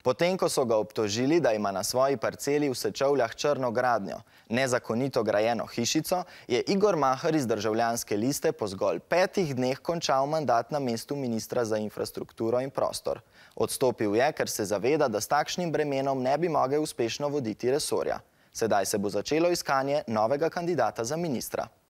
Potem, ko so ga obtožili, da ima na svoji parceli v Sečovljah črno gradnjo, nezakonito grajeno hišico, je Igor Mahar iz Državljanske liste po zgolj 5 dneh končal mandat na mestu ministra za infrastrukturo in prostor. Odstopil je, ker se zaveda, da s takšnim bremenom ne bi mogel uspešno voditi resorja. Sedaj se bo začelo iskanje novega kandidata za ministra.